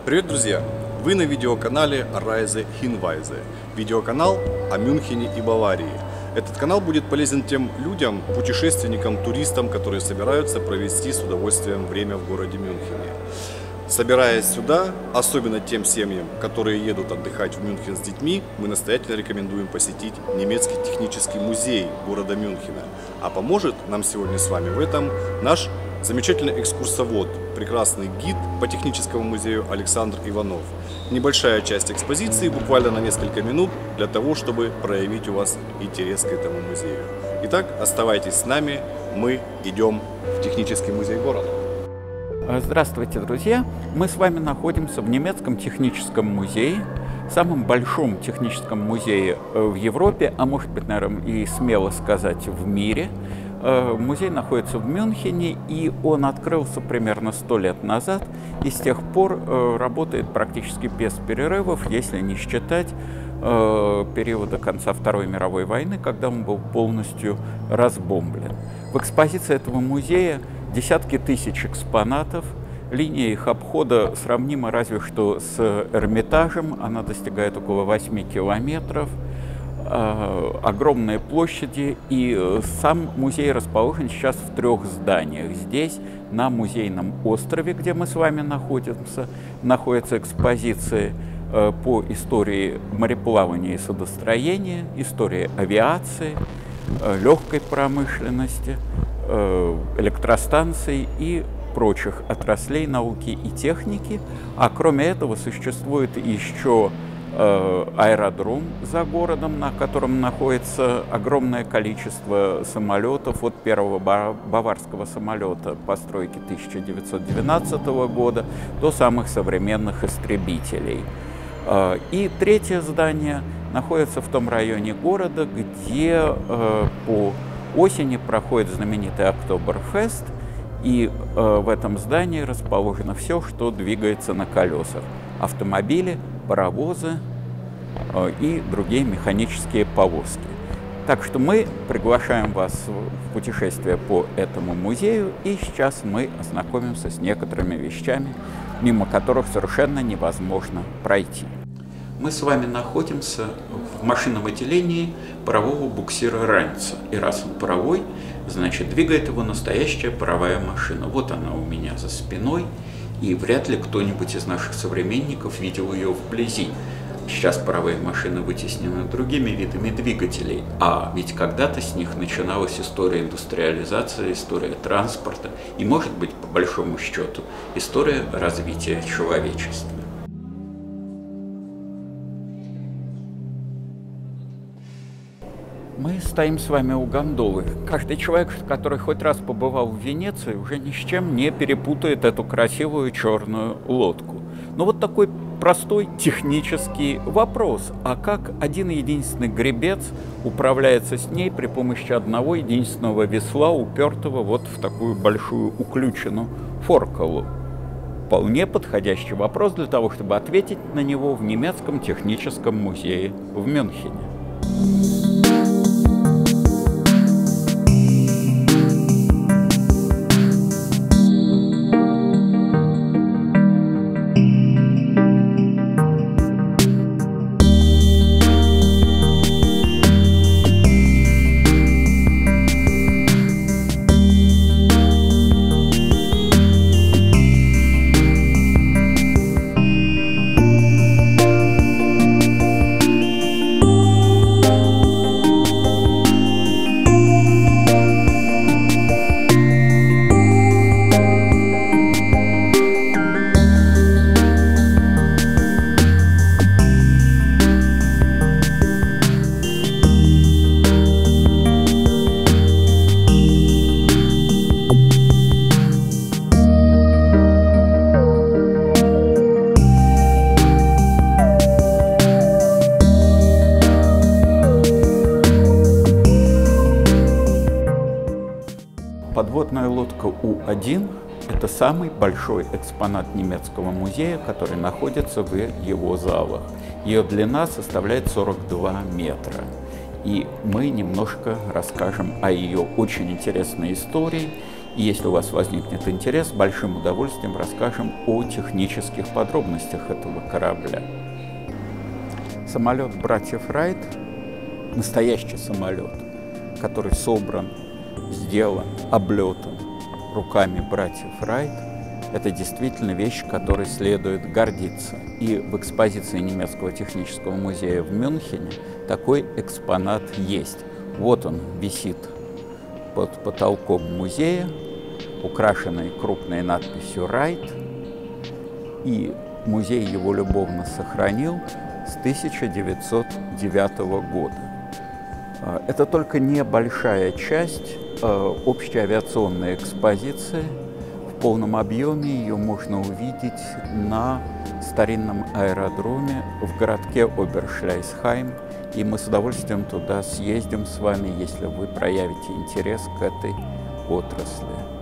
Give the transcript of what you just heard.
Привет, друзья! Вы на видеоканале Reise Hinweise, видеоканал о Мюнхене и Баварии. Этот канал будет полезен тем людям, путешественникам, туристам, которые собираются провести с удовольствием время в городе Мюнхене. Собираясь сюда, особенно тем семьям, которые едут отдыхать в Мюнхен с детьми, мы настоятельно рекомендуем посетить немецкий технический музей города Мюнхена. А поможет нам сегодня с вами в этом наш замечательный экскурсовод, прекрасный гид по техническому музею Александр Иванов. Небольшая часть экспозиции, буквально на несколько минут, для того, чтобы проявить у вас интерес к этому музею. Итак, оставайтесь с нами, мы идем в технический музей города. Здравствуйте, друзья! Мы с вами находимся в немецком техническом музее, самом большом техническом музее в Европе, а может быть, наверное, и смело сказать, в мире. Музей находится в Мюнхене, и он открылся примерно 100 лет назад, и с тех пор работает практически без перерывов, если не считать периода конца Второй мировой войны, когда он был полностью разбомблен. В экспозиции этого музея десятки тысяч экспонатов. Линия их обхода сравнима разве что с Эрмитажем, она достигает около 8 километров. Огромные площади, и сам музей расположен сейчас в 3 зданиях. Здесь, на Музейном острове, где мы с вами находимся, находятся экспозиции по истории мореплавания и судостроения, истории авиации, легкой промышленности, электростанций и прочих отраслей науки и техники. А кроме этого существует еще аэродром за городом, на котором находится огромное количество самолетов, от первого баварского самолета постройки 1912 года до самых современных истребителей. И 3-е здание находится в том районе города, где по осени проходит знаменитый Октоберфест, и в этом здании расположено все, что двигается на колесах: автомобили, паровозы и другие механические повозки. Так что мы приглашаем вас в путешествие по этому музею, и сейчас мы ознакомимся с некоторыми вещами, мимо которых совершенно невозможно пройти. Мы с вами находимся в машинном отделении парового буксира Ранца. И раз он паровой, значит, двигает его настоящая паровая машина. Вот она у меня за спиной, и вряд ли кто-нибудь из наших современников видел ее вблизи. Сейчас паровые машины вытеснены другими видами двигателей, а ведь когда-то с них начиналась история индустриализации, история транспорта и, может быть, по большому счету, история развития человечества. Мы стоим с вами у гондолы. Каждый человек, который хоть раз побывал в Венеции, уже ни с чем не перепутает эту красивую черную лодку. Но вот такой простой технический вопрос. А как один единственный гребец управляется с ней при помощи одного единственного весла, упертого вот в такую большую уключину форколу? Вполне подходящий вопрос для того, чтобы ответить на него в немецком техническом музее в Мюнхене. Подводная лодка У-1 – это самый большой экспонат немецкого музея, который находится в его залах. Ее длина составляет 42 метра. И мы немножко расскажем о ее очень интересной истории И если у вас возникнет интерес, с большим удовольствием расскажем о технических подробностях этого корабля. Самолет братьев Райт, настоящий самолет, который собран, сделан, облетан руками братьев Райт, это действительно вещь, которой следует гордиться. И в экспозиции Немецкого технического музея в Мюнхене такой экспонат есть. Вот он висит под потолком музея, украшенный крупной надписью «Райт», и музей его любовно сохранил с 1909 года. Это только небольшая часть общей авиационной экспозиции. В полном объеме ее можно увидеть на старинном аэродроме в городке Обершлейсхайм, и мы с удовольствием туда съездим с вами, если вы проявите интерес к этой отрасли.